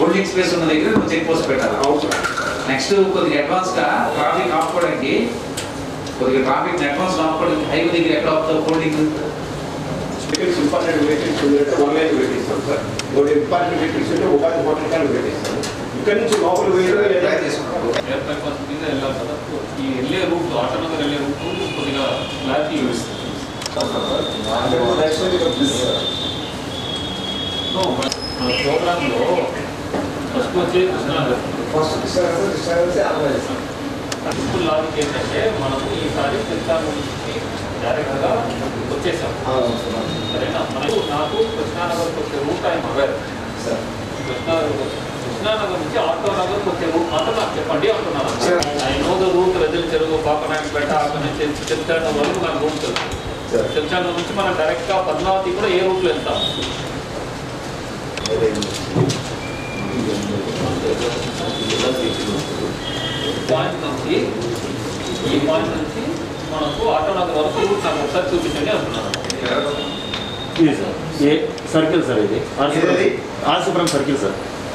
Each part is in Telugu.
హోల్డింగ్ స్పేస్ ఉన్న దగ్గర నువ్వు చెక్ పోస్ట్ పెట్టాలి. నెక్స్ట్ కొద్దిగా అడ్వాన్స్గా ట్రాఫిక్ ఆపుకోవడానికి కొద్దిగా ట్రాఫిక్ అడ్వాన్స్ ఆపుకోవడానికి హైవే దగ్గర ఎక్కడ ఆపుతావు హోల్డింగ్? ఇంపార్టెంట్ వెహికల్స్ ఆన్లైన్ పెట్టిస్తాం సార్. ఇంపార్టెంట్ వెహికల్స్ ఉంటే ఉపాధి హోటల్ కానీ పెట్టిస్తాం. ఇక్కడ నుంచి లోపల ట్రై చేసుకుంటాం. ఈ వెళ్ళే రూట్ ఆటోనగర్ వెళ్ళే రూట్ కొద్దిగా క్లారిటీ ఇస్తుంది. మన ప్రోగ్రాంలో ఫస్ట్ వచ్చే కృష్ణానగర్ సింపుల్ లాజిక్ ఏంటంటే మనము ఈసారి కృష్ణానగర్ నుంచి డైరెక్ట్గా వచ్చేసాం. సరేనా? మనకు నాకు కృష్ణానగర్కి వచ్చే రూట్ ఆయన అవేర్. కృష్ణానగర్ నుంచి ఆటోనగర్కి వచ్చే రూట్ మాత్రం నాకు చెప్పండి అంటున్నాను. ఐ నో ద రూట్ వెదల్ చెరువు పాపనాయకపేట అక్కడ నుంచి చెంచాడ వరకు నాకు రూట్ తెలుసు. చెంచాడ నుంచి మనం డైరెక్ట్గా పద్మావతి కూడా ఏ రూట్లో వెళ్తాం. పాయింట్ నుంచి ఈ పాయింట్ నుంచి మనకు ఆటోనగర్ వరకు రూట్ నాకు ఒకసారి చూపించండి అంటున్నాను. సర్కిల్ సార్ ఇది ఆర్సీపురం సర్కిల్ సార్.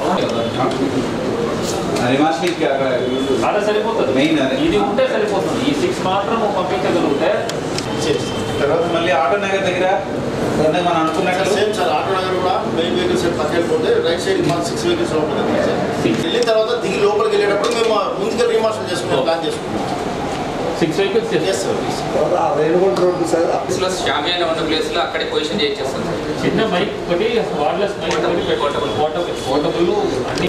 అలా సరిపోతుంది. మెయిన్ ఇది ఉంటే సరిపోతుంది. ఈ 6 మాత్రం పంపించగలిగితే తర్వాత మళ్ళీ ఆటోనగర్ దగ్గర మనం అనుకున్నట్టు సేమ్ సార్. ఆటోనగర్ కూడా మెయిన్ వెహికల్స్ పక్కన వెళ్ళిపోతే రైట్ సైడ్ మాకు 6 వెహికల్స్ లోపల వెళ్ళిన తర్వాత దిగి లోపలికి వెళ్ళేటప్పుడు మేము ముందుగా రీమార్షల్ చేసుకున్నాం, ప్లాన్ చేసుకున్నాం. 6 వెహికల్స్ షామియానా ఉన్న ప్లేస్లో అక్కడే పొజిషన్ చేసేస్తాం. చిన్న మైక్ ఒకటి వార్లెస్ మైక్ పోర్టబుల్ అన్ని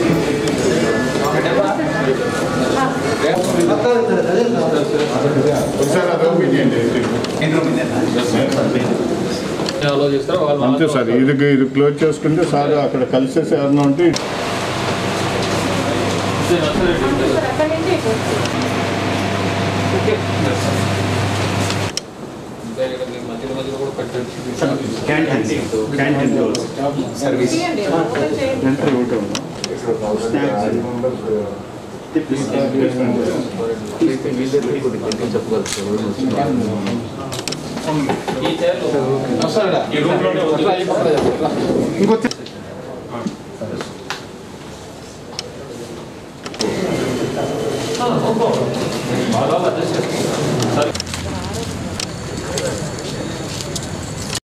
ఆలోచిస్తారు వాళ్ళు. అంతే సార్. ఇది క్లోజ్ చేసుకుంటే సార్ అక్కడ కలిసేసి ఎవరన్నా ఉంటే మధ్య మధ్యలో కూడా పెట్టండి. సర్వీస్ ఈ చైర్లో ఈ రూమ్లోనే ఇంకొచ్చి బాగా అడ్జస్ట్ చేస్తాం.